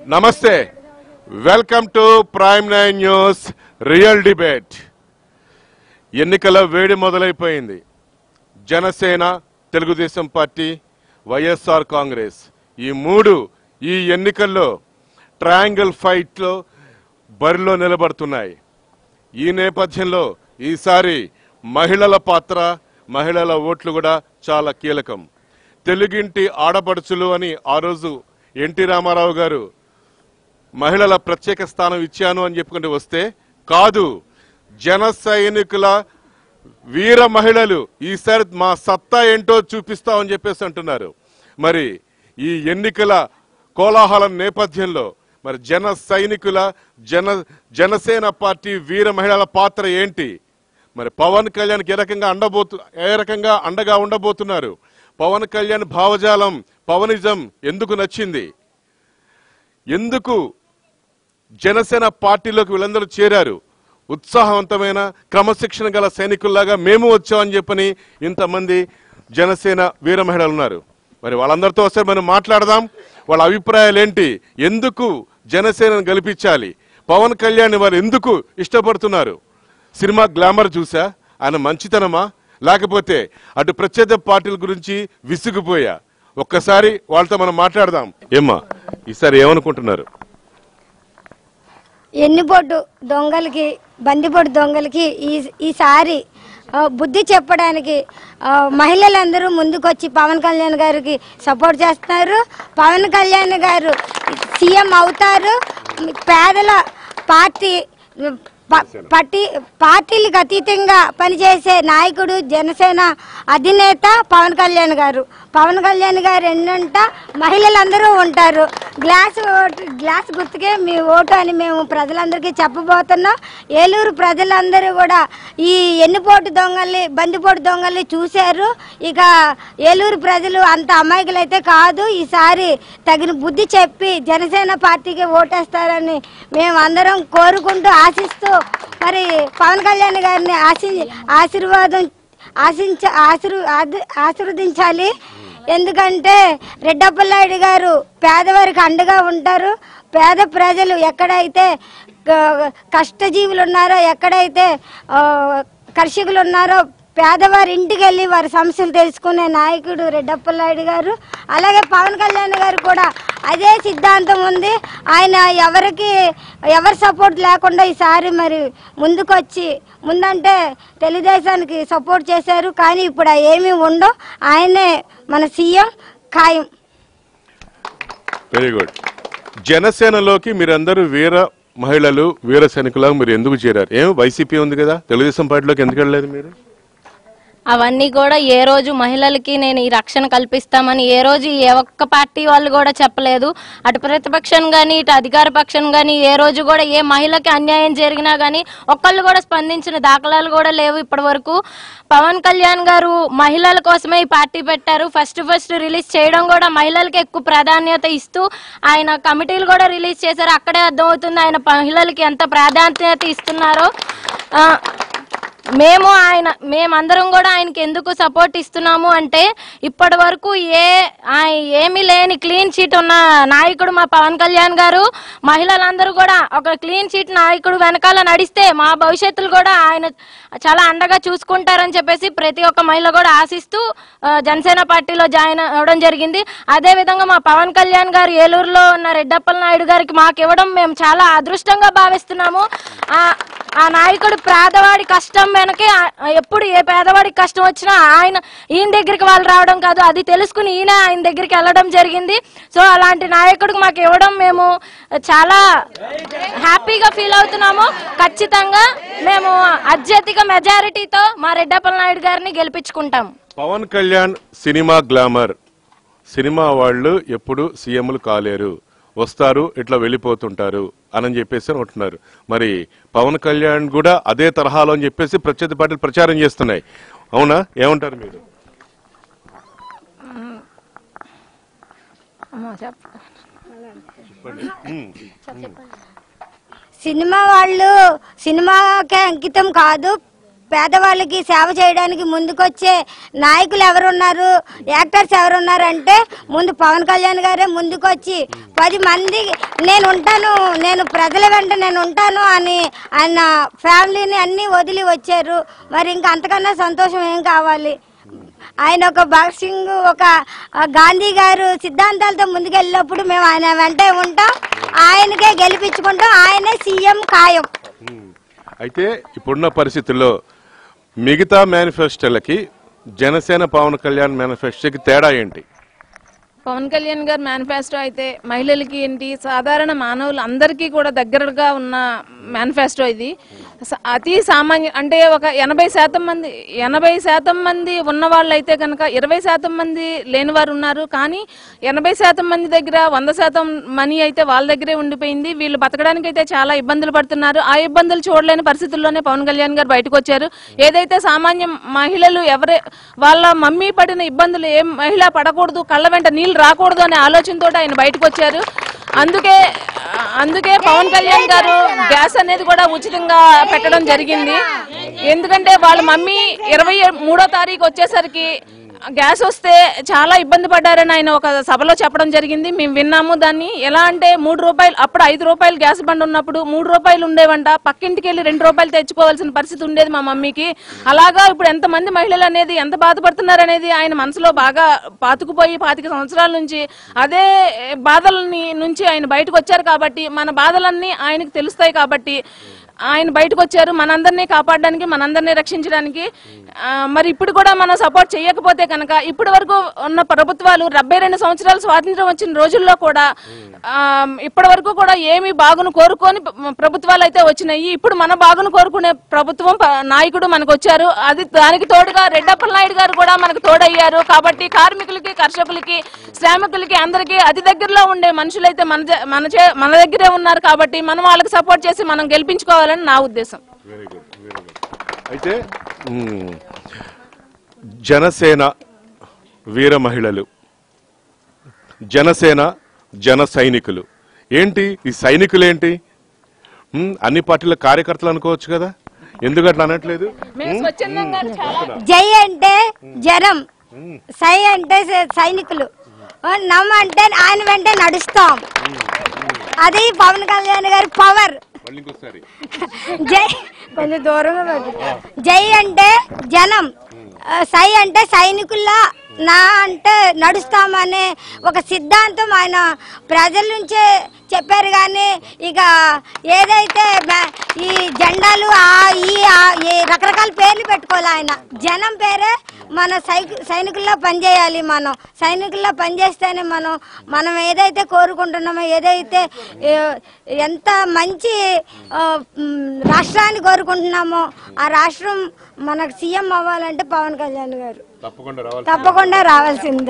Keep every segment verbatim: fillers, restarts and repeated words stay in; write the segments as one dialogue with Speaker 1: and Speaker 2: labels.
Speaker 1: నమస్తే, welcome to prime nine news real debate. ఎన్నికల వేడి మొదలైపోయింది. జనసేన, తెలుగుదేశం పార్టీ, వైఎస్ఆర్ కాంగ్రెస్ ఈ మూడు ఈ ఎన్నికల్లో ట్రయాంగిల్ ఫైట్లో బరిలో నిలబడుతున్నాయి. ఈ నేపథ్యంలో ఈసారి మహిళల పాత్ర, మహిళల ఓట్లు కూడా చాలా కీలకం. తెలుగింటి ఆడపడుచులు అని ఆ రోజు ఎన్టీ రామారావు గారు మహిళల ప్రత్యేక స్థానం ఇచ్చాను అని చెప్పుకుంటూ వస్తే, కాదు, జన సైనికుల వీర మహిళలు ఈసారి మా సత్తా ఏంటో చూపిస్తామని చెప్పేసి అంటున్నారు. మరి ఈ ఎన్నికల కోలాహలం నేపథ్యంలో మరి జన సైనికుల జన జనసేన పార్టీ వీర మహిళల పాత్ర ఏంటి? మరి పవన్ కళ్యాణ్కి ఏ రకంగా అండబోతు ఏ రకంగా అండగా ఉండబోతున్నారు? పవన్ కళ్యాణ్ భావజాలం, పవనిజం ఎందుకు నచ్చింది? ఎందుకు జనసేన పార్టీలోకి వీళ్ళందరూ చేరారు? ఉత్సాహవంతమైన క్రమశిక్షణ గల సైనికుల్లాగా మేము వచ్చామని చెప్పని ఇంతమంది జనసేన వీర మహిళలు ఉన్నారు. మరి వాళ్ళందరితో ఒకసారి మనం మాట్లాడదాం. వాళ్ళ అభిప్రాయాలు ఏంటి? ఎందుకు జనసేనను గెలిపించాలి? పవన్ కళ్యాణ్ వారు ఎందుకు ఇష్టపడుతున్నారు? సినిమా గ్లామర్ చూసా, ఆయన మంచితనమా, లేకపోతే అటు ప్రత్యేక పార్టీల గురించి విసిగిపోయా? ఒక్కసారి వాళ్ళతో మనం మాట్లాడదాం. ఏమ్మా, ఈసారి ఏమనుకుంటున్నారు?
Speaker 2: ఎన్నిపోటు దొంగలకి, బందిపోటు దొంగలకి ఈ ఈసారి బుద్ధి చెప్పడానికి మహిళలందరూ ముందుకొచ్చి పవన్ కళ్యాణ్ గారికి సపోర్ట్ చేస్తున్నారు. పవన్ కళ్యాణ్ గారు సీఎం అవుతారు. పేదల పార్టీ పార్టీ పార్టీలకు అతీతంగా పనిచేసే నాయకుడు జనసేన అధినేత పవన్ కళ్యాణ్ గారు. పవన్ కళ్యాణ్ గారు ఎన్నంట మహిళలందరూ ఉంటారు. గ్లాస్ ఓటు, గ్లాస్ గుర్తుకే మీ ఓటు అని మేము ప్రజలందరికీ చెప్పబోతున్నాం. ఏలూరు ప్రజలందరూ కూడా ఈ ఎన్నిపోటు దొంగల్ని, బందిపోటు దొంగల్ని చూశారు. ఇక ఏలూరు ప్రజలు అంత అమాయకులైతే కాదు. ఈసారి తగిన బుద్ధి చెప్పి జనసేన పార్టీకి ఓటేస్తారని మేము అందరం కోరుకుంటూ ఆశిస్తూ మరి పవన్ కళ్యాణ్ గారిని ఆశీ ఆశీర్వాదం ఆశించ ఆశీర్ ఆశీర్వదించాలి. ఎందుకంటే రెడ్డప్పలనాయుడు గారు పేదవారికి అండగా ఉంటారు. పేద ప్రజలు ఎక్కడైతే కష్టజీవులు ఉన్నారో, ఎక్కడైతే కర్షకులు ఉన్నారో, పేదవారి ఇంటికి వెళ్ళి వారి సమస్యలు తెలుసుకునే నాయకుడు రెడ్డప్పలనాయుడు గారు. అలాగే పవన్ కళ్యాణ్ గారు కూడా అదే సిద్ధాంతం ఉంది. ఆయన ఎవరికి ఎవరి సపోర్ట్ లేకుండా ఈసారి మరి ముందుకొచ్చి, ముందంటే తెలుగుదేశానికి సపోర్ట్ చేశారు, కానీ ఇప్పుడు ఏమీ ఉండవు. ఆయనే మన సీఎం ఖాయం.
Speaker 1: Very good. జనసేనలోకి మీరందరూ వీర మహిళలు, వీర సైనికులకు మీరు ఎందుకు చేరారు? ఏం వైసీపీ ఉంది కదా, తెలుగుదేశం పార్టీలోకి ఎందుకు వెళ్ళలేదు మీరు?
Speaker 3: అవన్నీ కూడా ఏ రోజు మహిళలకి నేను ఈ రక్షణ కల్పిస్తామని ఏ రోజు ఏ ఒక్క పార్టీ వాళ్ళు కూడా చెప్పలేదు. అటు ప్రతిపక్షం కానీ ఇటు అధికార పక్షం కానీ ఏ రోజు కూడా ఏ మహిళకి అన్యాయం జరిగినా కానీ ఒక్కళ్ళు కూడా స్పందించిన దాఖలాలు కూడా లేవు ఇప్పటి వరకు. పవన్ కళ్యాణ్ గారు మహిళల కోసమే ఈ పార్టీ పెట్టారు. ఫస్ట్ ఫస్ట్ రిలీజ్ చేయడం కూడా మహిళలకి ఎక్కువ ప్రాధాన్యత ఇస్తూ ఆయన కమిటీలు కూడా రిలీజ్ చేశారు. అక్కడే అర్థమవుతుంది ఆయన మహిళలకి ఎంత ప్రాధాన్యత ఇస్తున్నారో. మేము ఆయన మేమందరం కూడా ఆయనకి ఎందుకు సపోర్ట్ ఇస్తున్నాము అంటే, ఇప్పటి వరకు ఏ ఏమీ లేని క్లీన్ చీట్ ఉన్న నాయకుడు మా పవన్ కళ్యాణ్ గారు. మహిళలందరూ కూడా ఒక క్లీన్ చీట్ నాయకుడు వెనకాల నడిస్తే మా భవిష్యత్తులు కూడా ఆయన చాలా అండగా చూసుకుంటారని చెప్పేసి ప్రతి ఒక్క మహిళ కూడా ఆశిస్తూ జనసేన పార్టీలో జాయిన్ అవ్వడం జరిగింది. అదేవిధంగా మా పవన్ కళ్యాణ్ గారు ఏలూరులో ఉన్న రెడ్డప్పలనాయుడు గారికి మాకు ఇవ్వడం మేము చాలా అదృష్టంగా భావిస్తున్నాము. ఆ నాయకుడు పేదవాడి కష్టం వెనకే, ఎప్పుడు ఏ పేదవాడికి కష్టం వచ్చినా ఆయన ఈయన దగ్గరికి వాళ్ళు రావడం కాదు, అది తెలుసుకుని ఈయన ఆయన దగ్గరికి వెళ్ళడం జరిగింది. సో అలాంటి నాయకుడికి మాకు ఇవ్వడం మేము చాలా హ్యాపీగా ఫీల్ అవుతున్నాము. ఖచ్చితంగా మేము అత్యధిక మెజారిటీతో మా రెడ్డప్పలనాయుడు గారిని గెలిపించుకుంటాం.
Speaker 1: Pawan Kalyan cinema glamour, cinema వాళ్ళు ఎప్పుడు సీఎంలు కాలేరు, వస్తారు ఇట్లా వెళ్ళిపోతుంటారు అని చెప్పేసి అంటున్నారు. మరి పవన్ కళ్యాణ్ కూడా అదే తరహాలో అని చెప్పేసి ప్రత్యేక పార్టీలు ప్రచారం చేస్తున్నాయి. అవునా? ఏమంటారు మీరు?
Speaker 2: సినిమా వాళ్ళు సినిమాకే అంకితం కాదు, పేదవాళ్ళకి సేవ చేయడానికి ముందుకొచ్చే నాయకులు ఎవరున్నారు, యాక్టర్స్ ఎవరున్నారు అంటే ముందు పవన్ కళ్యాణ్ గారే ముందుకొచ్చి పది మంది నేను ఉంటాను, నేను ప్రజల వెంట నేను ఉంటాను అని ఆయన ఫ్యామిలీని అన్నీ వదిలి వచ్చారు. మరి ఇంకా అంతకన్నా సంతోషం ఏం కావాలి? ఆయన ఒక భగత్ సింగ్, ఒక గాంధీ గారు సిద్ధాంతాలతో ముందుకెళ్ళినప్పుడు మేము ఆయన వెంటే ఉంటాం, ఆయనకే గెలిపించుకుంటాం, ఆయనే సీఎం ఖాయం.
Speaker 1: అయితే ఇప్పుడున్న పరిస్థితుల్లో మిగతా మేనిఫెస్టోలకి జనసేన పవన్ కళ్యాణ్ మేనిఫెస్టోకి తేడా ఏంటి?
Speaker 4: పవన్ కళ్యాణ్ గారి మేనిఫెస్టో అయితే మహిళలకి ఏంటి, సాధారణ మానవులు అందరికీ కూడా దగ్గరగా ఉన్న మేనిఫెస్టో ఇది. అతి సామాన్య అంటే ఒక ఎనభై శాతం మంది ఎనభై శాతం మంది ఉన్న వాళ్ళు అయితే కనుక ఇరవై శాతం మంది లేని వారు ఉన్నారు. కానీ ఎనభై శాతం మంది దగ్గర వంద శాతం మనీ అయితే వాళ్ళ దగ్గరే ఉండిపోయింది. వీళ్ళు బతకడానికి అయితే చాలా ఇబ్బందులు పడుతున్నారు. ఆ ఇబ్బందులు చూడలేని పరిస్థితుల్లోనే పవన్ కళ్యాణ్ గారు బయటకు వచ్చారు. ఏదైతే సామాన్య మహిళలు ఎవరే వాళ్ళ మమ్మీ పడిన ఇబ్బందులు ఏ మహిళ పడకూడదు, కళ్ళ వెంట నీళ్లు రాకూడదు అనే ఆలోచనతో ఆయన బయటకు వచ్చారు. అందుకే అందుకే పవన్ కళ్యాణ్ గారు గ్యాస్ అనేది కూడా ఉచితంగా పెట్టడం జరిగింది. ఎందుకంటే వాళ్ళ మమ్మీ ఇరవై మూడో తారీఖు వచ్చేసరికి గ్యాస్ వస్తే చాలా ఇబ్బంది పడ్డారని ఆయన ఒక సభలో చెప్పడం జరిగింది. మేము విన్నాము దాన్ని. ఎలా అంటే మూడు రూపాయలు అప్పుడు ఐదు రూపాయలు గ్యాస్ బండ్ ఉన్నప్పుడు మూడు రూపాయలు ఉండేవంట, పక్కింటికి వెళ్ళి రెండు రూపాయలు తెచ్చుకోవాల్సిన పరిస్థితి ఉండేది మా మమ్మీకి. అలాగా ఇప్పుడు ఎంతమంది మహిళలు అనేది ఎంత బాధపడుతున్నారు అనేది ఆయన మనసులో బాగా పాతుకుపోయి పాతిక సంవత్సరాల నుంచి అదే బాధలని నుంచి ఆయన బయటకు వచ్చారు. కాబట్టి మన బాధలన్నీ ఆయనకు తెలుస్తాయి. కాబట్టి ఆయన బయటకు వచ్చారు మనందరినీ కాపాడడానికి, మనందరినీ రక్షించడానికి. మరి ఇప్పుడు కూడా మనం సపోర్ట్ చేయకపోతే కనుక ఇప్పటి వరకు ఉన్న ప్రభుత్వాలు డెబ్బై రెండు సంవత్సరాలు స్వాతంత్రం వచ్చిన రోజుల్లో కూడా ఇప్పటి వరకు కూడా ఏమి బాగును కోరుకొని ప్రభుత్వాలు అయితే వచ్చినాయి. ఇప్పుడు మన బాగును కోరుకునే ప్రభుత్వం నాయకుడు మనకు వచ్చారు. అది దానికి తోడుగా రెడ్డప్పల నాయుడు గారు కూడా మనకు తోడయ్యారు. కాబట్టి కార్మికులకి, కర్షకులకి, శ్రామికులకి అందరికీ అతి దగ్గరలో ఉండే మనుషులైతే మన మన మన దగ్గరే ఉన్నారు. కాబట్టి మనం వాళ్ళకి సపోర్ట్ చేసి మనం గెలిపించుకోవాలని నా ఉద్దేశం.
Speaker 1: అయితే జనసేన వీర మహిళలు, జనసేన జన సైనికులు ఏంటి? ఈ సైనికులు ఏంటి? అన్ని పార్టీల కార్యకర్తలు అనుకోవచ్చు కదా, ఎందుకట్లా అనట్లేదు?
Speaker 2: జై అంటే జనం, సై అంటే సైనికులు, నమ్మ అంటే ఆయన వెంటే నడుస్తాం. అది పవన్ కళ్యాణ్ గారి పవర్. జై కొంచెం దూరంగా, జై అంటే జనం, సై అంటే సైనికుల్లా, నా అంటే నడుస్తామనే ఒక సిద్ధాంతం ఆయన ప్రజల నుంచే చెప్పారు. కానీ ఇక ఏదైతే ఈ జెండాలు ఈ రకరకాల పేర్లు పెట్టుకోవాలి, ఆయన జనం పేరే మన సై సైనికుల్లో పనిచేయాలి. మనం సైనికుల్లో పనిచేస్తేనే మనం మనం ఏదైతే కోరుకుంటున్నామో, ఏదైతే ఎంత మంచి రాష్ట్రాన్ని కోరుకుంటున్నామో ఆ రాష్ట్రం మనకు సీఎం అవ్వాలంటే పవన్ కళ్యాణ్ గారు తప్పకుండా రావాల్సిందే.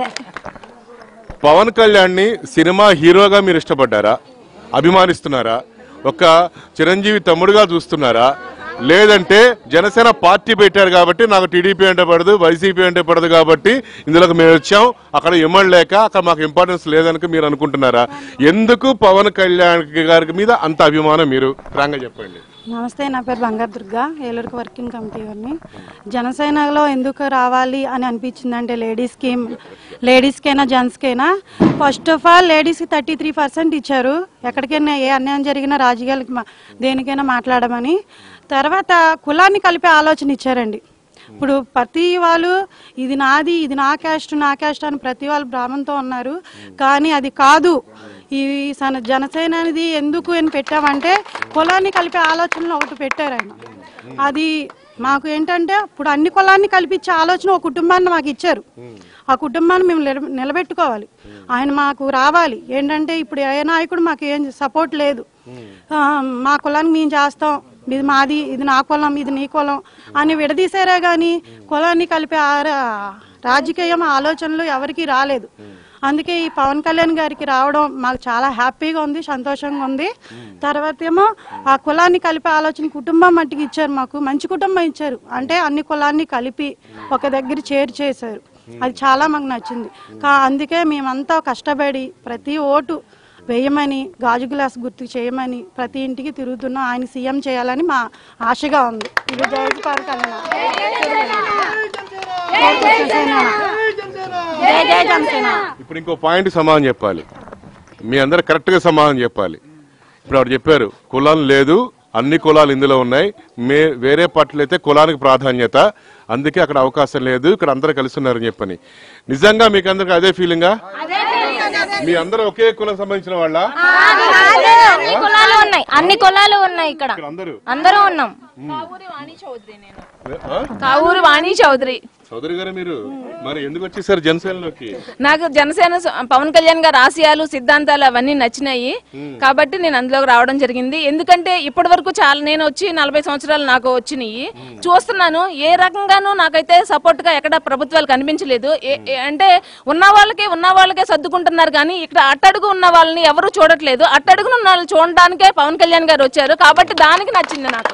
Speaker 1: పవన్ కళ్యాణ్ ని సినిమా హీరోగా మీరు ఇష్టపడ్డారా, అభిమానిస్తున్నారా, ఒక చిరంజీవి తమ్ముడుగా చూస్తున్నారా, లేదంటే జనసేన పార్టీ పెట్టారు కాబట్టి నాకు టీడీపీ అంటే పడదు, వైసీపీ అంటే పడదు కాబట్టి ఇందులోకి మేము వచ్చాం, అక్కడ ఇమ్మడలేక అక్కడ మాకు ఇంపార్టెన్స్ లేదనుక మీరు అనుకుంటున్నారా? ఎందుకు పవన్ కళ్యాణ్ గారి మీద అంత అభిమానం మీరు రాంగా చెప్పండి.
Speaker 5: నమస్తే, నా పేరు బంగారు దుర్గా, ఏలూరుకు వర్కింగ్ కమిటీ వారిని. జనసేనలో ఎందుకు రావాలి అని అనిపించిందంటే లేడీస్కి, లేడీస్కైనా జెంట్స్కైనా ఫస్ట్ ఆఫ్ ఆల్ లేడీస్కి థర్టీ త్రీ పర్సెంట్ ఇచ్చారు. ఎక్కడికైనా ఏ అన్యాయం జరిగినా రాజకీయాలకి దేనికైనా మాట్లాడమని. తర్వాత కులాన్ని కలిపే ఆలోచన ఇచ్చారండి. ఇప్పుడు ప్రతి వాళ్ళు ఇది నాది, ఇది నా క్యాస్ట్, నా క్యాస్ట్ అని ప్రతి వాళ్ళు భ్రామంతో ఉన్నారు. కానీ అది కాదు. ఈ జనసేన అనేది ఎందుకు అని పెట్టామంటే కులాన్ని కలిపే ఆలోచనలు ఒకటి పెట్టారు ఆయన. అది మాకు ఏంటంటే ఇప్పుడు అన్ని కులాన్ని కల్పించే ఆలోచన ఒక కుటుంబాన్ని మాకు ఇచ్చారు. ఆ కుటుంబాన్ని మేము నిలబెట్టుకోవాలి. ఆయన మాకు రావాలి. ఏంటంటే ఇప్పుడు ఏ నాయకుడు మాకు ఏం సపోర్ట్ లేదు. మా కులాన్ని మేము చేస్తాం, ఇది మాది, ఇది నా కులం, ఇది నీ కులం అని విడదీశారే కానీ కులాన్ని కలిపే రాజకీయం ఆలోచనలు ఎవరికి రాలేదు. అందుకే ఈ పవన్ కళ్యాణ్ గారికి రావడం మాకు చాలా హ్యాపీగా ఉంది, సంతోషంగా ఉంది. తర్వాత ఏమో ఆ కులాన్ని కలిపే ఆలోచన కుటుంబం మట్టికి ఇచ్చారు, మాకు మంచి కుటుంబం ఇచ్చారు. అంటే అన్ని కులాన్ని కలిపి ఒక దగ్గర చేరు చేశారు. అది చాలా మాకు నచ్చింది. కా అందుకే మేమంతా కష్టపడి ప్రతి ఓటు వేయమని, గాజు గ్లాస్ గుర్తు చేయమని ప్రతి ఇంటికి తిరుగుతున్నాం. ఆయన సీఎం చేయాలని మా ఆశగా ఉంది. ఇది జై పవన్ కళ్యాణ్.
Speaker 1: ఇప్పుడు ఇంకో పాయింట్ సమాధానం చెప్పాలి. మీ అందరు కరెక్ట్ గా సమాధానం చెప్పాలి. ఇప్పుడు ఆవిడ చెప్పారు కులం లేదు, అన్ని కులాలు ఇందులో ఉన్నాయి, మే వేరే పార్టీలు అయితే కులానికి ప్రాధాన్యత, అందుకే అక్కడ అవకాశం లేదు, ఇక్కడ అందరూ కలిసి ఉన్నారని చెప్పని. నిజంగా మీకు అందరికి అదే ఫీలింగా? మీ అందరూ ఒకే కులం సంబంధించిన వాళ్ళ?
Speaker 3: అన్ని కులాలు ఉన్నాయి, అన్ని కులాలు ఉన్నాయి ఇక్కడ, అందరూ ఉన్నాం.
Speaker 4: కావూరు వాణి చౌదరి.
Speaker 1: చౌదరి గారు మీరు మరి ఎందుకు వచ్చేసారు జనసేనలోకి?
Speaker 4: నాకు జనసేన పవన్ కళ్యాణ్ గారి ఆశయాలు, సిద్ధాంతాలు అవన్నీ నచ్చినాయి కాబట్టి నేను అందులోకి రావడం జరిగింది. ఎందుకంటే ఇప్పటి వరకు చాలా నేను వచ్చి నలభై సంవత్సరాలు నాకు వచ్చినాయి, చూస్తున్నాను ఏ రకంగానూ నాకైతే సపోర్ట్ గా ఎక్కడ ప్రభుత్వాలు కనిపించలేదు. అంటే ఉన్న వాళ్ళకే ఉన్న వాళ్ళకే సర్దుకుంటున్నారు కానీ ఇక్కడ అట్టడుగు ఉన్న వాళ్ళని ఎవరు చూడట్లేదు. అట్టడుగున ఉన్న వాళ్ళు చూడడానికే పవన్ కళ్యాణ్ గారు వచ్చారు కాబట్టి దానికి నచ్చింది నాకు.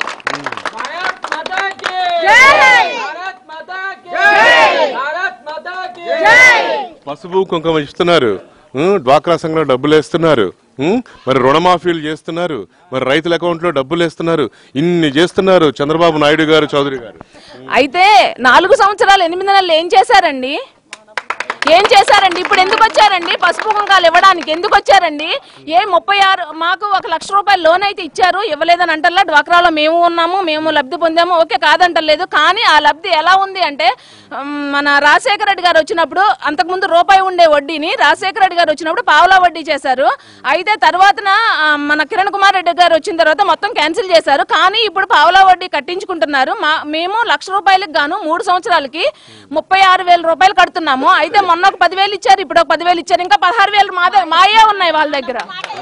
Speaker 1: పసుపు కుంకుమ ఇస్తున్నారు, డ్వాక్రా సంఘంలో డబ్బులు వేస్తున్నారు, మరి రుణమాఫీలు చేస్తున్నారు, మరి రైతుల అకౌంట్ లో డబ్బులు వేస్తున్నారు, ఇన్ని చేస్తున్నారు చంద్రబాబు నాయుడు గారు, చౌదరి గారు.
Speaker 4: అయితే నాలుగు సంవత్సరాలు ఎనిమిది నెలలు ఏం చేశారండి? ఏం చేశారండి? ఇప్పుడు ఎందుకు వచ్చారండి? పసుపు కుంకాలు ఇవ్వడానికి ఎందుకు వచ్చారండి? ఏ ముప్పై ఆరు మాకు ఒక లక్ష రూపాయలు లోన్ అయితే ఇచ్చారు, ఇవ్వలేదని అంటల్లా. డ్వాక్రాలో మేము ఉన్నాము, మేము లబ్ధి పొందాము, ఓకే కాదంటలేదు. కానీ ఆ లబ్ధి ఎలా ఉంది అంటే మన రాజశేఖర రెడ్డి గారు వచ్చినప్పుడు అంతకుముందు రూపాయి ఉండే వడ్డీని రాజశేఖర రెడ్డి గారు వచ్చినప్పుడు పావలా వడ్డీ చేశారు. అయితే తర్వాత మన కిరణ్ కుమార్ రెడ్డి గారు వచ్చిన తర్వాత మొత్తం క్యాన్సిల్ చేశారు. కానీ ఇప్పుడు పావలా వడ్డీ కట్టించుకుంటున్నారు. మా మేము లక్ష రూపాయలకు గాను మూడు సంవత్సరాలకి ముప్పై ఆరు వేల రూపాయలు కడుతున్నాము. అయితే మొన్న ఒక పదివేలు ఇచ్చారు, ఇప్పుడు ఒక పదివేలు ఇచ్చారు, ఇంకా పదహారు వేలు మా మాయే ఉన్నాయి వాళ్ళ దగ్గర.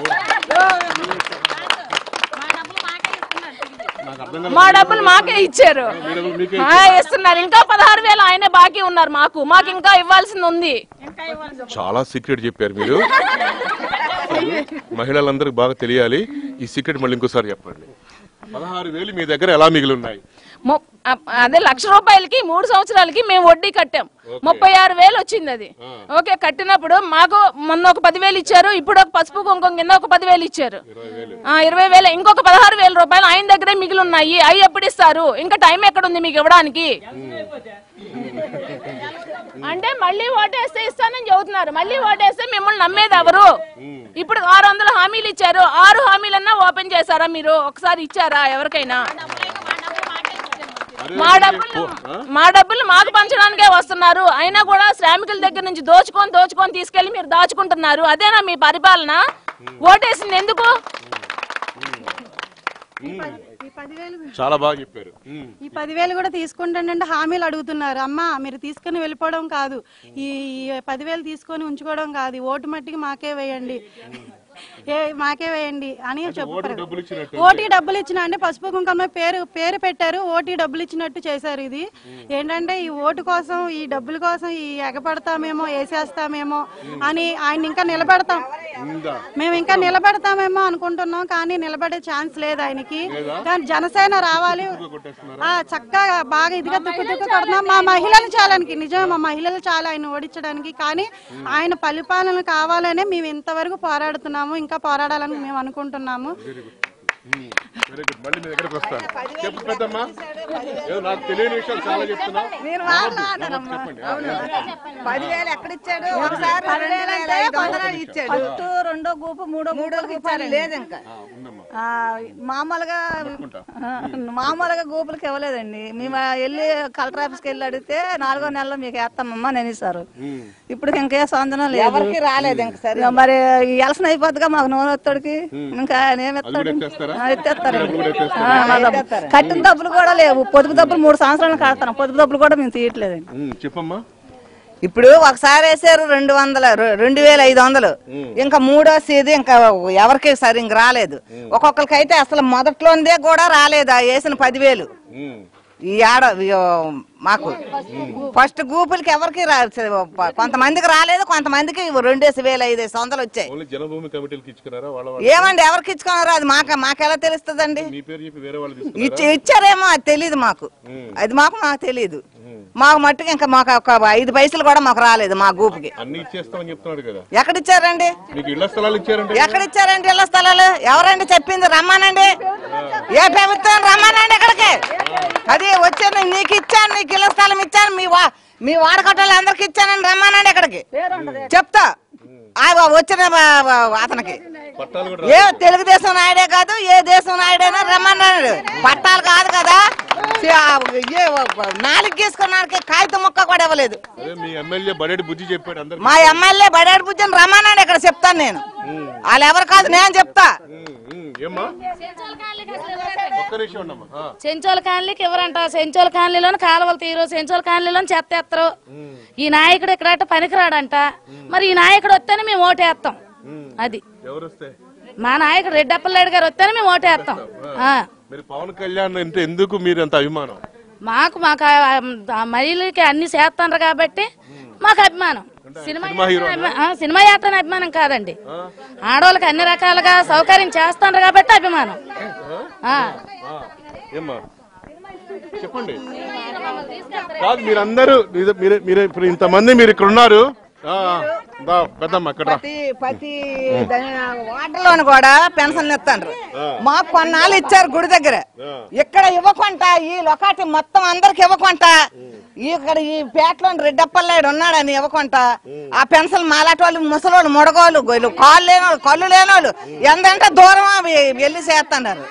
Speaker 4: మా డబ్బులు మాకే ఇచ్చారు, ఇస్తున్నారు. ఇంకా పదహారు వేలు ఆయనే బాకీ ఉన్నారు మాకు, మాకు ఇంకా ఇవ్వాల్సింది ఉంది.
Speaker 1: చాలా సీక్రెట్ చెప్పారు మీరు, మహిళలందరికి బాగా తెలియాలి ఈ సీక్రెట్. మళ్ళీ ఇంకోసారి చెప్పండి. పదహారు వేలు మీ దగ్గర ఎలా మిగిలి ఉన్నాయి?
Speaker 4: అదే లక్ష రూపాయలకి మూడు సంవత్సరాలకి మేము వడ్డీ కట్టాం, ముప్పై ఆరు వేలు వచ్చింది అది. ఓకే, కట్టినప్పుడు మాకు మొన్న ఒక పదివేలు ఇచ్చారు, ఇప్పుడు ఒక పసుపు కుంకుమ కింద ఒక పదివేలు ఇచ్చారు, ఇరవై వేలు. ఇంకొక పదహారు వేల రూపాయలు ఆయన దగ్గరే మిగిలి ఉన్నాయి. అవి ఎప్పుడు ఇస్తారు? ఇంకా టైం ఎక్కడ ఉంది మీకు ఇవ్వడానికి? అంటే మళ్ళీ ఓటేస్తే ఇస్తానని చెబుతున్నారు, మళ్ళీ ఓటేస్తే మిమ్మల్ని నమ్మేది ఎవరు? ఇప్పుడు ఆరు వందల హామీలు ఇచ్చారు, ఆరు హామీలన్నా ఓపెన్ చేశారా మీరు? ఒకసారి ఇచ్చారా ఎవరికైనా? మా డబ్బులు మా డబ్బులు మాకు పంచడానికే వస్తున్నారు, అయినా కూడా శ్రామికుల దగ్గర నుంచి దోచుకొని దోచుకొని తీసుకెళ్లి మీరు దాచుకుంటున్నారు. అదేనా మీ పరిపాలన? ఓటేసింది ఎందుకు?
Speaker 1: చాలా బాగా చెప్పారు.
Speaker 5: ఈ పదివేలు కూడా తీసుకుంటానంటే హామీలు అడుగుతున్నారు. అమ్మా మీరు తీసుకుని వెళ్ళిపోవడం కాదు, ఈ పదివేలు తీసుకొని ఉంచుకోవడం కాదు, ఓటు మట్టికి మాకే వేయండి, ఏ మాకే వేయండి అని చెప్పారు. ఓటీ డబ్బులు ఇచ్చిన అంటే పసుపు కుంకుమ పేరు పేరు పెట్టారు, ఓటీ డబ్బులు ఇచ్చినట్టు చేశారు. ఇది ఏంటంటే ఈ ఓటు కోసం, ఈ డబ్బుల కోసం ఈ ఎగపడతామేమో, వేసేస్తామేమో అని ఆయన ఇంకా నిలబెడతాం, మేము ఇంకా నిలబెడతామేమో అనుకుంటున్నాం. కానీ నిలబడే ఛాన్స్ లేదు ఆయనకి. కానీ జనసేన రావాలి, ఆ చక్కగా బాగా ఇదిగా తుక్కు తుక్కు కొడుతున్నాం. మా మహిళలు చాలానికి నిజమే, మా మహిళలు చాలా ఆయన ఓడించడానికి. కానీ ఆయన పరిపాలన కావాలనే మేము ఇంతవరకు పోరాడుతున్నాము, ఇంకా పోరాడాలని మేము అనుకుంటున్నాము.
Speaker 6: పదివేలు ఎక్కడిచ్చాడు? ఫస్ట్ రెండో గ్రూపు మూడో మూడో ఇచ్చారు, లేదు ఇంకా మామూలుగా మామూలుగా గ్రూపులకి ఇవ్వలేదండి. మేము వెళ్ళి కలెక్టర్ ఆఫీస్కి వెళ్ళి అడిగితే నాలుగో నెలలో మీకు వేస్తామమ్మా నేను ఇస్తారు. ఇప్పుడు ఇంకే స్పందన లేదు, ఎవరికి రాలేదు. ఇంకా సరే మరి ఎలసిన అయిపోద్దిగా మాకు నూనె వస్తాడికి ఇంకా ఏమెత్తాడు, ఎత్తేస్తారు. కట్టిన డబ్బులు కూడా లేవు, పొదుపు డబ్బులు మూడు సంవత్సరాలు కడతాం, పొదుపు డబ్బులు కూడా మేము తీయట్లేదండి.
Speaker 1: చెప్పమ్మా.
Speaker 6: ఇప్పుడు ఒకసారి వేసారు రెండు వందల రెండు వేల ఐదు వందలు, ఇంకా మూడో సీది ఇంకా ఎవరికి సరి ఇంక రాలేదు. ఒక్కొక్కరికి అయితే అసలు మొదట్లోనే కూడా రాలేదు ఆ వేసిన పదివేలు. ఈ ఆడ మాకు ఫస్ట్ గ్రూపులకి ఎవరికి కొంతమందికి రాలేదు, కొంతమందికి రెండేసి వేల ఐదేసి వందలు వచ్చాయి. ఏమండి ఎవరికి ఇచ్చుకున్నారో అది మాకు మాకెలా తెలుస్తుందండి? ఇచ్చారేమో అది తెలీదు మాకు, అది మాకు మాకు తెలీదు. మాకు మట్టుకు ఇంకా మాకు ఒక ఐదు పైసలు కూడా మాకు రాలేదు మా గ్రూప్కి. ఎక్కడ ఇచ్చారండి? ఎక్కడ ఇచ్చారండి ఇళ్ల స్థలాలు? ఎవరండి చెప్పింది? రమ్మానండి, ఏ ప్రభుత్వం రమ్మానండి ఇక్కడికి. అది వచ్చాను, నీకు ఇచ్చాను, నీకు ఇళ్ల స్థలం ఇచ్చాను, మీ వా మీ వాడకట్టలు అందరికి ఇచ్చానని రమ్మానండి ఇక్కడికి. చెప్తా వచ్చిన అతనికి. ఏ తెలుగుదేశం నాయుడే కాదు, ఏ దేశం నాయుడైనా రమ్మన్నాడు. పట్టాలు కాదు కదా, నాలుగు గీసుకున్నానికి కాగితం ముక్క కూడా ఇవ్వలేదు. మా ఎమ్మెల్యే బడేడు బుజ్జి అని రమ్మన్నాడు ఇక్కడ. చెప్తాను నేను, వాళ్ళు ఎవరు కాదు నేను చెప్తా.
Speaker 7: సెంచోల కాలనీకి ఎవరంట? సెంచోల కాలనీలో కాలువలు తీరు, సెంచోల కాలనీలో చెత్తేస్తారు. ఈ నాయకుడు ఇక్కడ పనికిరాడంట. మరి ఈ నాయకుడు వస్తేనే మేము ఓటేస్తాం. అది మా నాయకుడు రెడ్డప్పలనాయుడు గారు వస్తేనే మేము ఓటేస్తాం.
Speaker 1: పవన్ కళ్యాణ్ అంటే ఎందుకు మీరు అంత అభిమానం?
Speaker 7: మాకు మాకు మహిళలకి అన్ని చేస్తాను కాబట్టి మాకు అభిమానం. సినిమా సినిమా యాత్ర అభిమానం కాదండి, ఆడవాళ్ళకి అన్ని రకాలుగా సౌకర్యం చేస్తాను కాబట్టి అభిమానం.
Speaker 1: చెప్పండి. కాదు మీరందరూ మీరు ఇప్పుడు ఇంతమంది మీరు ఇక్కడ ఉన్నారు.
Speaker 6: ప్రతి ప్రతి వాటర్లోని కూడా పెన్షన్ ఇస్తాండ్రు. మాకు కొన్నాళ్ళు ఇచ్చారు గుడి దగ్గర, ఇక్కడ ఇవ్వకుండా ఈ లొకాటి మొత్తం అందరికి ఇవ్వకుండా, ఇక్కడ ఈ పేటలోని రెడ్డప్పలనాయుడు ఉన్నాడని ఇవ్వకుండా ఆ పెన్షన్ మాలాటి వాళ్ళు, ముసలోళ్ళు, ముడగోళ్ళు, కాళ్ళు లేనోళ్ళు, కళ్ళు లేనోళ్ళు ఎంతంటే దూరం వెళ్ళి చేస్తున్నారు.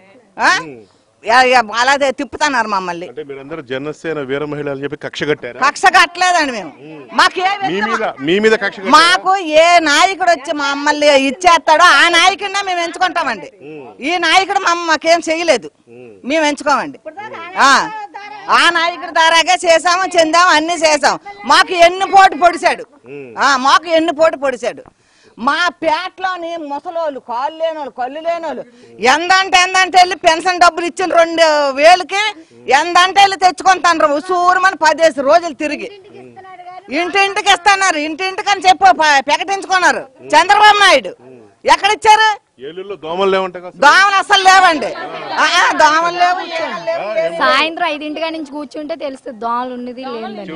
Speaker 6: అలా తిప్పుతున్నారు మమ్మల్ని.
Speaker 1: జనసేన వీర మహిళలు చెప్పి కక్ష కట్టారు.
Speaker 6: కక్ష కట్టలేదండి మేము. మాకు మాకు ఏ నాయకుడు వచ్చి మమ్మల్ని ఇచ్చేస్తాడో ఆ నాయకుడినే మేము ఎంచుకుంటామండి. ఈ నాయకుడు మమ్మ మాకేం చేయలేదు, మేము ఎంచుకోమండి. ఆ నాయకుడి ద్వారాగా చేసాము, చెందాము, అన్ని చేసాం. మాకు ఎన్ని పోటు పొడిచాడు, మాకు ఎన్ని పోటు పొడిచాడు. మా పేటలోని ముసలోళ్ళు, కాళ్ళు లేనోళ్ళు, కళ్ళు లేనోళ్ళు ఎందంటే ఎందంటే వెళ్ళి పెన్షన్ డబ్బులు ఇచ్చిన రెండు వేలకి ఎందంటే వెళ్ళి తెచ్చుకుంటాను. ఉసూరుమని పదేసి రోజులు తిరిగి ఇంటింటికి ఇస్తున్నారు. ఇంటింటికి అని చెప్పి ప్రకటించుకున్నారు చంద్రబాబు నాయుడు. ఎక్కడిచ్చారు? దోమలు అసలు లేవండి, దోమలు లేవు.
Speaker 2: సాయంత్రం ఐదింటిగా నుంచి కూర్చుంటే తెలుస్తుంది దోమలు ఉన్నది లేదండి.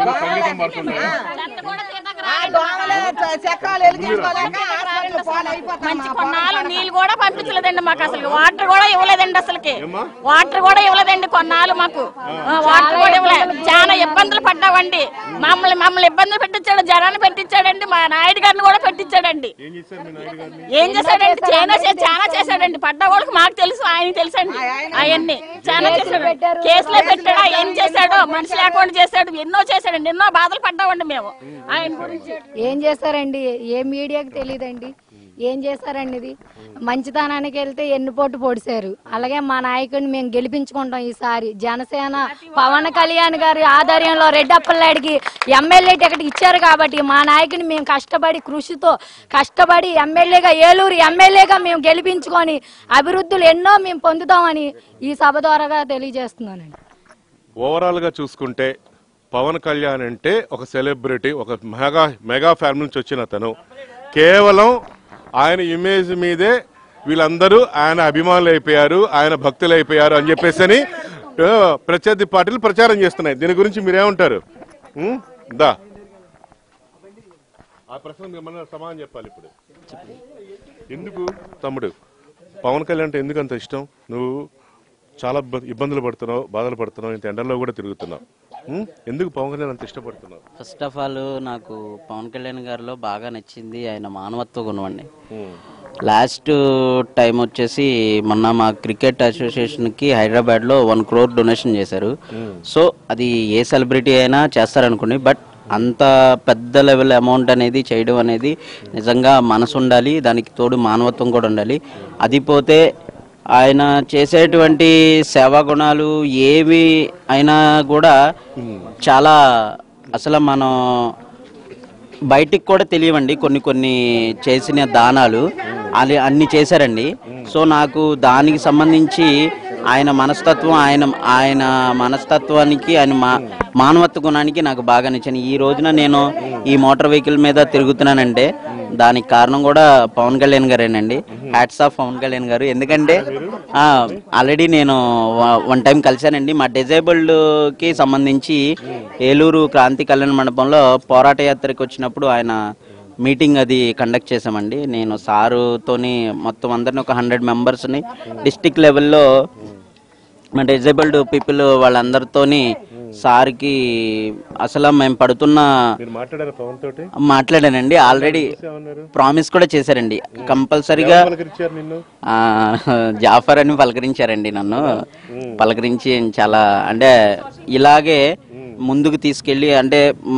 Speaker 3: మంచి కొన్నాళ్ళు నీళ్ళు కూడా పంపించలేదండి మాకు, అసలు వాటర్ కూడా ఇవ్వలేదండి. అసలుకి వాటర్ కూడా ఇవ్వలేదండి కొన్నాళ్ళు మాకు. వాటర్ కూడా ఇవ్వలేదు. చాలా ఇబ్బందులు పడ్డామండి. మమ్మల్ని మమ్మల్ని ఇబ్బందులు పెట్టించాడు, జనాన్ని పెట్టించాడండి. మా నాయుడు గారిని కూడా పెట్టించాడండి. ఏం చేశాడండి? చాలా చాలా చేశాడండి. పడ్డా వాళ్ళకి మాకు తెలుసు, ఆయన తెలుసండి. అవన్నీ చాలా చేశాడు. కేసులో పెట్టాడు, ఏం చేశాడో మనిషి లేకుండా చేశాడు. ఎన్నో చేశాడండి, ఎన్నో బాధలు పడ్డామండి మేము ఆయన గురించి.
Speaker 2: ఏం చేస్తారండి? ఏ మీడియాకి తెలియదండి ఏం చేస్తారండి. ఇది మంచితనానికి వెళ్తే ఎన్ని పోటు పొడిచారు. అలాగే మా నాయకుడిని మేము గెలిపించుకుంటాం ఈసారి. జనసేన పవన్ కళ్యాణ్ గారి ఆధ్వర్యంలో రెడ్డప్పలనాయుడికి ఎమ్మెల్యే టికెట్ ఇచ్చారు కాబట్టి మా నాయకుడిని మేము కష్టపడి కృషితో కష్టపడి ఎమ్మెల్యేగా ఏలూరు ఎమ్మెల్యేగా మేము గెలిపించుకొని అభివృద్ధులు ఎన్నో మేము పొందుతామని ఈ సభ ద్వారాగా తెలియజేస్తున్నానండి.
Speaker 1: ఓవరాల్ గా చూసుకుంటే పవన్ కళ్యాణ్ అంటే ఒక సెలబ్రిటీ, ఒక మెగా మెగా ఫ్యామిలీ నుంచి వచ్చిన అతను. కేవలం ఆయన ఇమేజ్ మీదే వీళ్ళందరూ ఆయన అభిమానులు అయిపోయారు, ఆయన భక్తులు అయిపోయారు అని చెప్పేసి ప్రత్యర్థి పార్టీలు ప్రచారం చేస్తున్నాయి. దీని గురించి మీరేమంటారు? దా ఆ ప్రశ్న సమాధానం చెప్పాలి ఇప్పుడు. ఎందుకు తమ్ముడు పవన్ కళ్యాణ్ అంటే ఎందుకు అంత ఇష్టం? నువ్వు చాలా ఇబ్బందులు పడుతున్నావు, బాధలు పడుతున్నావు, ఇంత ఎండల్లో కూడా తిరుగుతున్నావు. ఎందుకు పవన్ కళ్యాణ్ అంత ఇష్టపడుతున్నావు?
Speaker 8: ఫస్ట్ ఆఫ్ ఆల్ నాకు పవన్ కళ్యాణ్ గారిలో బాగా నచ్చింది ఆయన మానవత్వ గుణం అండి. లాస్ట్ టైం వచ్చేసి మొన్న మా క్రికెట్ అసోసియేషన్కి హైదరాబాద్లో వన్ క్రోర్ డొనేషన్ చేశారు. సో అది ఏ సెలబ్రిటీ అయినా చేస్తారనుకోండి, బట్ అంత పెద్ద లెవెల్ అమౌంట్ అనేది చేయడం అనేది నిజంగా మనసు ఉండాలి, దానికి తోడు మానవత్వం కూడా ఉండాలి. అది పోతే ఆయన చేసేటువంటి సేవా గుణాలు ఏవి అయినా కూడా చాలా అసలు మనం బయటికి కూడా తెలియవండి. కొన్ని కొన్ని చేసిన దానాలు అది అన్ని చేశారండి. సో నాకు దానికి సంబంధించి ఆయన మనస్తత్వం ఆయన ఆయన మనస్తత్వానికి ఆయన మా మానవత్వ గుణానికి నాకు బాగా నచ్చింది. ఈ రోజున నేను ఈ మోటార్ వెహికల్ మీద తిరుగుతున్నానంటే దానికి కారణం కూడా పవన్ కళ్యాణ్ గారేనండి. Hats off Pawan Kalyan garu. ఎందుకంటే ఆల్రెడీ నేను వన్ టైం కలిశానండి. మా డిజేబుల్డ్కి సంబంధించి ఏలూరు క్రాంతి కళ్యాణ మండపంలో పోరాట యాత్రకు వచ్చినప్పుడు ఆయన మీటింగ్ అది కండక్ట్ చేసామండి. నేను సారుతోని మొత్తం అందరిని ఒక హండ్రెడ్ మెంబర్స్ని డిస్టిక్ లెవెల్లో మా డిజేబుల్డ్ పీపుల్ వాళ్ళందరితోని సార్కి అసలు మేము పడుతున్న మాట్లాడానండి. ఆల్రెడీ ప్రామిస్ కూడా చేశారండి. కంపల్సరీగా జాఫర్ అని పలకరించారండి నన్ను. పలకరించి చాలా అంటే ఇలాగే ముందుకు తీసుకెళ్ళి అంటే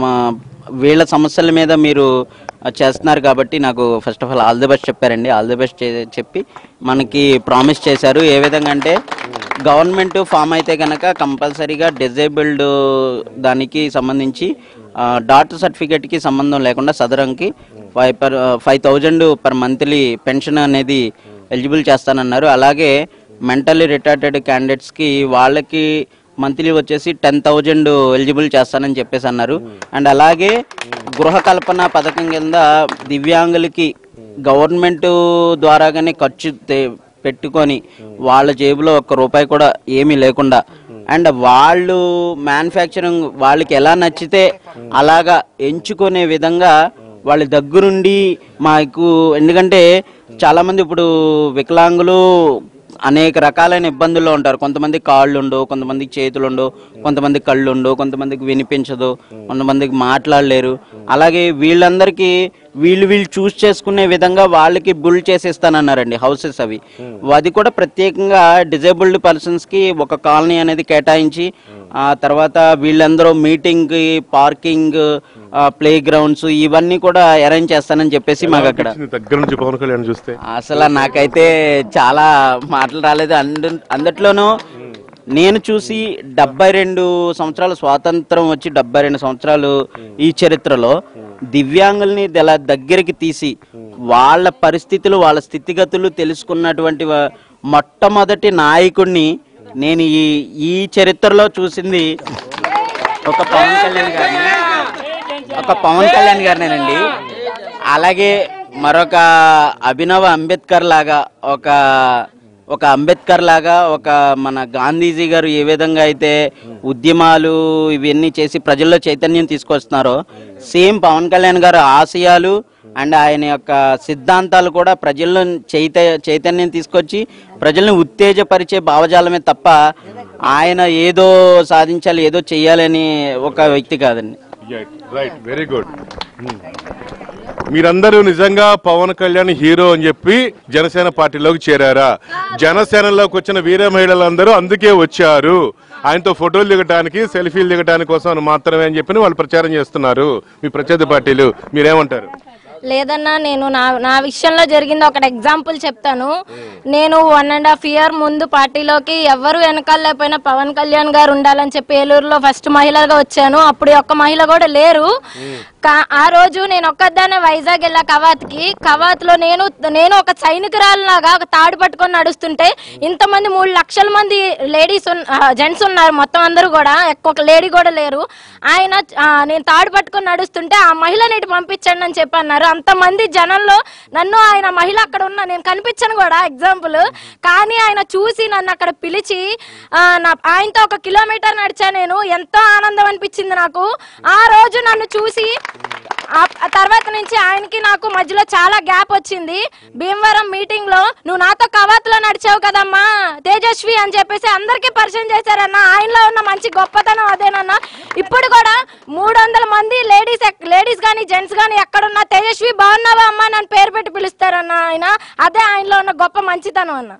Speaker 8: వీళ్ళ సమస్యల మీద మీరు చేస్తున్నారు కాబట్టి నాకు first of all all the best చెప్పారండి. ఆల్ ది బెస్ట్ చెప్పి మనకి ప్రామిస్ చేశారు. ఏ విధంగా అంటే గవర్నమెంట్ ఫామ్ అయితే కనుక కంపల్సరీగా డిజేబుల్డ్ దానికి సంబంధించి డాక్టర్ సర్టిఫికేట్కి సంబంధం లేకుండా సదరంకి five per five thousand per monthly pension అనేది ఎలిజిబుల్ చేస్తానన్నారు. అలాగే మెంటల్లీ రిటార్టెడ్ క్యాండిడేట్స్కి వాళ్ళకి మంత్లీ వచ్చేసి టెన్ థౌజండ్ ఎలిజిబుల్ చేస్తానని చెప్పేసి అన్నారు. అండ్ అలాగే గృహ కల్పన పథకం కింద దివ్యాంగులకి గవర్నమెంట్ ద్వారాగానే ఖర్చు పెట్టుకొని వాళ్ళ జేబులో ఒక్క రూపాయి కూడా ఏమీ లేకుండా అండ్ వాళ్ళు మ్యానుఫ్యాక్చరింగ్ వాళ్ళకి ఎలా నచ్చితే అలాగా ఎంచుకునే విధంగా వాళ్ళ దగ్గరుండి మాకు. ఎందుకంటే చాలామంది ఇప్పుడు వికలాంగులు అనేక రకాలైన ఇబ్బందుల్లో ఉంటారు. కొంతమంది కాళ్ళు ఉండవు, కొంతమందికి చేతులు ఉండవు, కొంతమందికి కళ్ళు ఉండవు, కొంతమందికి వినిపించదు, కొంతమందికి మాట్లాడలేరు. అలాగే వీళ్ళందరికీ వీళ్ళు వీళ్ళు చూస్ చేసుకునే విధంగా వాళ్ళకి బిల్డ్ చేసేస్తానన్నారండి హౌసెస్. అవి అది కూడా ప్రత్యేకంగా డిజేబుల్డ్ పర్సన్స్కి ఒక కాలనీ అనేది కేటాయించి ఆ తర్వాత వీళ్ళందరూ మీటింగ్, పార్కింగ్, ప్లే గ్రౌండ్స్ ఇవన్నీ కూడా అరేంజ్ చేస్తానని చెప్పేసి మాకు అక్కడ
Speaker 1: దగ్గర నుంచి పవన్ కళ్యాణ్ చూస్తే
Speaker 8: అసలు నాకైతే చాలా మాటలు రాలేదు. అందు అందుట్లోనూ నేను చూసి డెబ్బై రెండు సంవత్సరాలు స్వాతంత్రం వచ్చి డెబ్బై రెండు సంవత్సరాలు ఈ చరిత్రలో దివ్యాంగుల్ని ఇలా దగ్గరికి తీసి వాళ్ళ పరిస్థితులు వాళ్ళ స్థితిగతులు తెలుసుకున్నటువంటి మొట్టమొదటి నాయకుడిని నేను ఈ ఈ చరిత్రలో చూసింది ఒక పవన్ కళ్యాణ్ గారిని ఒక పవన్ కళ్యాణ్ గారినేనండి. అలాగే మరొక అభినవ్ అంబేద్కర్ లాగా ఒక ఒక అంబేద్కర్ లాగా ఒక మన గాంధీజీ గారు ఏ విధంగా అయితే ఉద్యమాలు ఇవన్నీ చేసి ప్రజల్లో చైతన్యం తీసుకొస్తున్నారో సేమ్ పవన్ కళ్యాణ్ గారు ఆశయాలు అండ్ ఆయన యొక్క సిద్ధాంతాలు కూడా ప్రజల్లో చైత చైతన్యం తీసుకొచ్చి ప్రజల్ని ఉత్తేజపరిచే భావజాలమే తప్ప ఆయన ఏదో సాధించాలి ఏదో చెయ్యాలని ఒక వ్యక్తి కాదండి.
Speaker 1: Right, very good. మీరందరూ నిజంగా పవన్ కళ్యాణ్ హీరో అని చెప్పి జనసేన పార్టీలోకి చేరారా? జనసేనలోకి వచ్చిన వీర మహిళలందరూ అందుకే వచ్చారు, ఆయనతో ఫోటోలు దిగడానికి సెల్ఫీలు దిగడానికి కోసం మాత్రమే అని చెప్పి వాళ్ళు ప్రచారం చేస్తున్నారు మీ ప్రత్యర్థి పార్టీలు. మీరేమంటారు?
Speaker 3: లేదన్నా, నేను నా నా విషయంలో జరిగింది ఒకటి ఎగ్జాంపుల్ చెప్తాను. నేను వన్ అండ్ హాఫ్ ఇయర్ ముందు పార్టీలోకి ఎవరు వెనకాల లేకపోయినా పవన్ కళ్యాణ్ గారు ఉండాలని చెప్పి ఏలూరులో ఫస్ట్ మహిళగా వచ్చాను. అప్పుడు ఒక్క మహిళ కూడా లేరు. ఆ రోజు నేను ఒక్కదానే వైజాగ్ వెళ్ళా కవాత్కి. కవాత్లో నేను నేను ఒక సైనికురాలలాగా ఒక తాడు పట్టుకొని నడుస్తుంటే ఇంతమంది మూడు లక్షల మంది లేడీస్ జెంట్స్ ఉన్నారు, మొత్తం అందరూ కూడా, ఒక్క లేడీ కూడా లేరు. ఆయన నేను తాడు పట్టుకొని నడుస్తుంటే ఆ మహిళని ఇటు పంపించండి అని చెప్పి అన్నారు. అంతమంది జనంలో నన్ను ఆయన మహిళ అక్కడ ఉన్నా నేను కనిపించను కూడా ఎగ్జాంపుల్. కానీ ఆయన చూసి నన్ను అక్కడ పిలిచి నా ఆయనతో ఒక కిలోమీటర్ నడిచా. నేను ఎంతో ఆనందం అనిపించింది నాకు ఆ రోజు నన్ను చూసి. ఆ తర్వాత నుంచి ఆయనకి నాకు మధ్యలో చాలా గ్యాప్ వచ్చింది. భీమవరం మీటింగ్ లో నువ్వు నాతో కవాతులో నడిచావు కదమ్మా తేజస్వి అని చెప్పేసి అందరికీ పరిచయం చేశారన్న. ఆయనలో ఉన్న మంచి గొప్పతనం అదేనన్నా. ఇప్పుడు కూడా మూడు వందల మంది లేడీస్ లేడీస్ కానీ జెంట్స్ కానీ ఎక్కడున్నా తేజస్వి బాగున్నావా అమ్మా నన్ను పేరు పెట్టి పిలుస్తారన్న ఆయన. అదే ఆయనలో ఉన్న గొప్ప మంచితనం అన్న.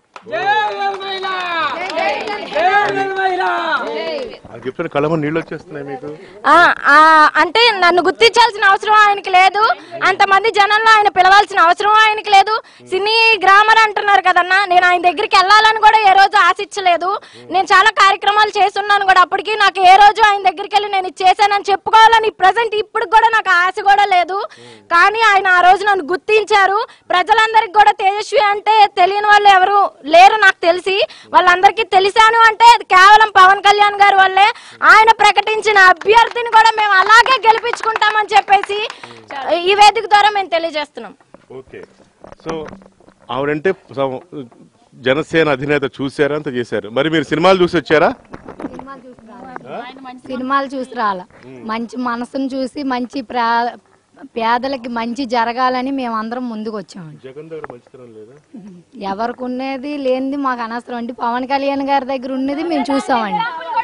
Speaker 3: అంటే నన్ను గుర్తించాల్సిన అవసరం ఆయనకి లేదు, అంతమంది జనంలో ఆయన పిలవాల్సిన అవసరం ఆయనకి లేదు. సినీ గ్రామర్ అంటున్నారు కదన్నా, నేను ఆయన దగ్గరికి వెళ్ళాలని కూడా ఏ రోజు ఆశించలేదు. నేను చాలా కార్యక్రమాలు చేస్తున్నాను కూడా, అప్పటికి నాకు ఏ రోజు ఆయన దగ్గరికి వెళ్ళి నేను ఇది చేశానని చెప్పుకోవాలని ప్రజెంట్ ఇప్పుడు కూడా నాకు ఆశ కూడా లేదు. కానీ ఆయన ఆ రోజు నన్ను గుర్తించారు. ప్రజలందరికి కూడా తేజస్వి అంటే తెలియని వాళ్ళు ఎవరు లేరు నాకు తెలిసి. వాళ్ళందరికీ తెలిసాను అంటే అది కేవలం పవన్ కళ్యాణ్ గారి వల్లే. ఆయన ప్రకటించిన అభ్యర్థిని కూడా మేము అలాగే గెలిపించుకుంటామని చెప్పేసి ఈ వేదిక ద్వారా మేము తెలియజేస్తున్నాం.
Speaker 1: ఓకే, సో ఆవిడంటే జనసేన అధినేత చూసారా, అంత చేశారు. మరి మీరు సినిమాలు చూసి వచ్చారా?
Speaker 9: సినిమాలు చూసి రాల, మంచి మనసును చూసి మంచి పేదలకి మంచి జరగాలని మేము అందరం ముందుకు వచ్చామండి. ఎవరికి ఉన్నది లేనిది మాకు అనవసరం అండి. పవన్ కళ్యాణ్ గారి దగ్గర ఉన్నది మేము చూసామండి.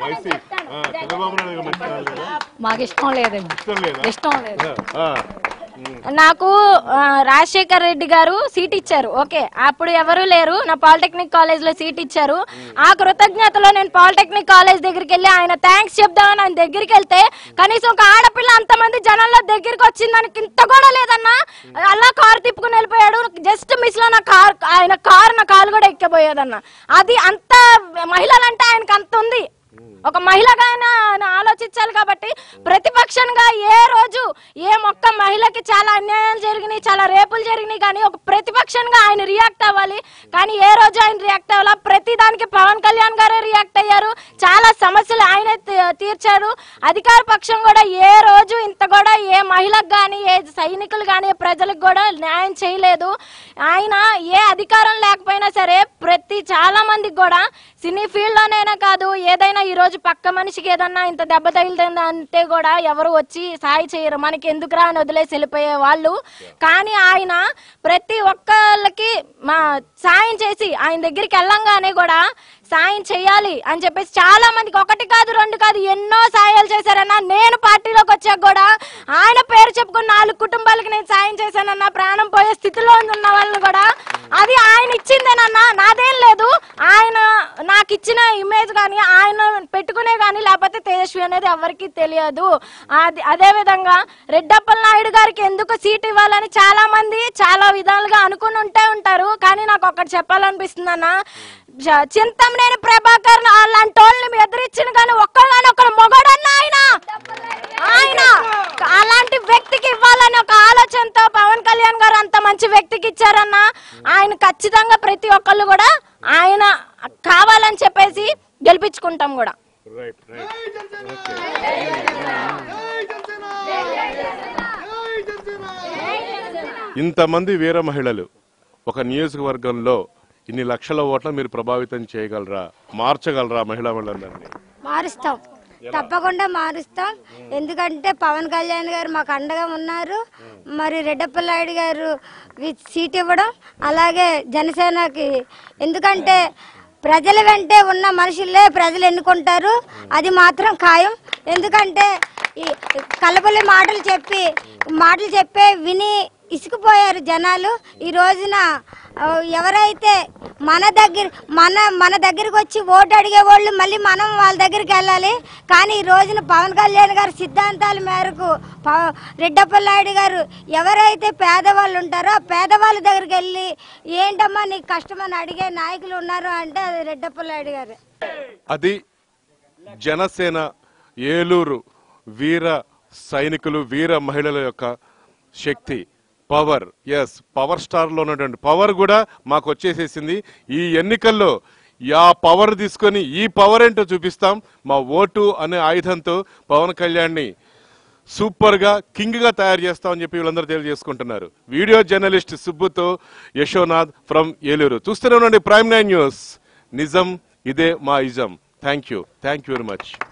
Speaker 9: మాకు ఇష్టం లేదండి, ఇష్టం లేదు.
Speaker 3: నాకు రాజశేఖర్ రెడ్డి గారు సీట్ ఇచ్చారు, ఓకే, అప్పుడు ఎవరు లేరు. నా పాలిటెక్నిక్ కాలేజ్ లో సీట్ ఇచ్చారు. ఆ కృతజ్ఞతలో నేను పాలిటెక్నిక్ కాలేజ్ దగ్గరికి వెళ్ళి ఆయన థ్యాంక్స్ చెప్దామని ఆయన దగ్గరికి వెళ్తే కనీసం ఒక ఆడపిల్ల అంతమంది జనాల్లో దగ్గరికి వచ్చిందానికి ఇంత కూడా లేదన్నా. అలా కారు తిప్పుకుని వెళ్ళిపోయాడు. జస్ట్ మిస్ లో నా కార్, ఆయన కారు నా కాలు కూడా ఎక్కిపోయేదన్న. అది అంత మహిళలంటే ఆయనకు అంత ఉంది. ఒక మహిళగా ఆయన ఆలోచించాలి. కాబట్టి ప్రతిపక్షంగా ఏ రోజు ఏ మొక్క మహిళకి చాలా అన్యాయాలు జరిగినాయి, చాలా రేపులు జరిగినాయి, కానీ ఒక ప్రతిపక్షంగా ఆయన రియాక్ట్ అవ్వాలి. కానీ ఏ రోజు ఆయన రియాక్ట్ అవ్వాలా? ప్రతి దానికి పవన్ కళ్యాణ్ గారే రియాక్ట్ అయ్యారు. చాలా సమస్యలు ఆయనే తీర్చారు. అధికార పక్షం కూడా ఏ రోజు ఇంత కూడా ఏ మహిళకు కానీ ఏ సైనికులు కానీ ప్రజలకు కూడా న్యాయం చేయలేదు. ఆయన ఏ అధికారం లేకపోయినా సరే ప్రతి చాలా మందికి కూడా సినీ ఫీల్డ్ లోనైనా కాదు ఏదైనా ఈ రోజు పక్క మనిషికి ఏదన్నా ఇంత దెబ్బ తగిలింది అంటే కూడా ఎవరు వచ్చి సాయి చేయరు. మనకి ఎందుకురా అని వదిలేసి వెళ్ళిపోయే వాళ్ళు. కానీ ఆయన ప్రతి ఒక్కళ్ళకి మా సాయం చేసి ఆయన దగ్గరికి వెళ్ళంగానే కూడా సాయం చేయాలి అని చెప్పేసి చాలా మందికి ఒకటి కాదు రెండు కాదు ఎన్నో సాయాలు చేశారన్నా. నేను పార్టీలోకి వచ్చాక కూడా ఆయన పేరు చెప్పుకుని నాలుగు కుటుంబాలకి నేను సాయం చేశానన్నా. ప్రాణం పోయే స్థితిలో ఉన్న వాళ్ళని కూడా అది ఆయన ఇచ్చిందేనన్నా, నాదేం లేదు. ఆయన నాకు ఇచ్చిన ఇమేజ్ కానీ ఆయన పెట్టుకునే కానీ లేకపోతే తేజస్వి అనేది ఎవరికి తెలియదు. అది అదే విధంగా రెడ్డప్పల నాయుడు గారికి ఎందుకు సీట్ ఇవ్వాలని చాలా మంది చాలా విధాలుగా అనుకుని ఉంటే ఉంటారు. కానీ నాకు ఒకటి చెప్పాలనిపిస్తుంది అన్న, చింతమనేని ప్రభాకర్ అలాంటి వాళ్ళని ఎదిరించిన కానీ ఒక్కగాని ఒక మొగడన్న ఆయన ఆయన అలాంటి వ్యక్తికి ఇవ్వాలని ఒక ఆలోచనతో పవన్ కళ్యాణ్ గారు అంత మంచి వ్యక్తికి ఇచ్చారన్న. ఆయన ఖచ్చితంగా ప్రతి ఒక్కళ్ళు కూడా ఆయన కావాలని చెప్పేసి గెలిపించుకుంటాం కూడా.
Speaker 1: ఇంతమంది వీర మహిళలు ఒక నియోజకవర్గంలో ఇన్ని లక్షల ఓట్ల మీరు ప్రభావితం చేయగలరా, మార్చగలరా మహిళా మండలాన్ని?
Speaker 2: మారుస్తాం, తప్పకుండా మారుస్తాం. ఎందుకంటే పవన్ కళ్యాణ్ గారు మాకు అండగా ఉన్నారు. మరి రెడ్డప్పల నాయుడు గారు సీట్ ఇవ్వడం, అలాగే జనసేనకి, ఎందుకంటే ప్రజల వెంటే ఉన్న మనుషులే ప్రజలు ఎన్నుకుంటారు, అది మాత్రం ఖాయం. ఎందుకంటే ఈ కలబలి మాటలు చెప్పి మాటలు చెప్పే విని ఇసుకుపోయారు జనాలు. ఈ రోజున ఎవరైతే మన దగ్గర మన మన దగ్గరికి వచ్చి ఓటు అడిగే వాళ్ళు మళ్ళీ మనం వాళ్ళ దగ్గరికి వెళ్ళాలి. కానీ ఈ రోజున పవన్ కళ్యాణ్ గారి సిద్ధాంతాల మేరకు రెడ్డప్పల నాయుడు గారు ఎవరైతే పేదవాళ్ళు ఉంటారో ఆ పేదవాళ్ళ దగ్గరికి వెళ్ళి ఏంటమ్మా నీకు కష్టమని అడిగే నాయకులు ఉన్నారు అంటే అది రెడ్డప్పల నాయుడు గారు.
Speaker 1: అది జనసేన ఏలూరు వీర సైనికులు వీర మహిళల యొక్క శక్తి, పవర్. ఎస్, పవర్ స్టార్ లో ఉన్నటువంటి పవర్ కూడా మాకు వచ్చేసేసింది. ఈ ఎన్నికల్లో ఆ పవర్ తీసుకొని ఈ పవర్ ఏంటో చూపిస్తాం. మా ఓటు అనే ఆయుధంతో పవన్ కళ్యాణ్ని సూపర్ గా కింగ్ గా తయారు చేస్తామని చెప్పి వీళ్ళందరూ తెలియజేసుకుంటున్నారు. వీడియో జర్నలిస్ట్ సుబ్బుతో యశోనాథ్ ఫ్రమ్ ఏలూరు. చూస్తూనే ఉండండి ప్రైమ్ నైన్ న్యూస్. నిజం ఇదే మా ism. Thank you thank you very much.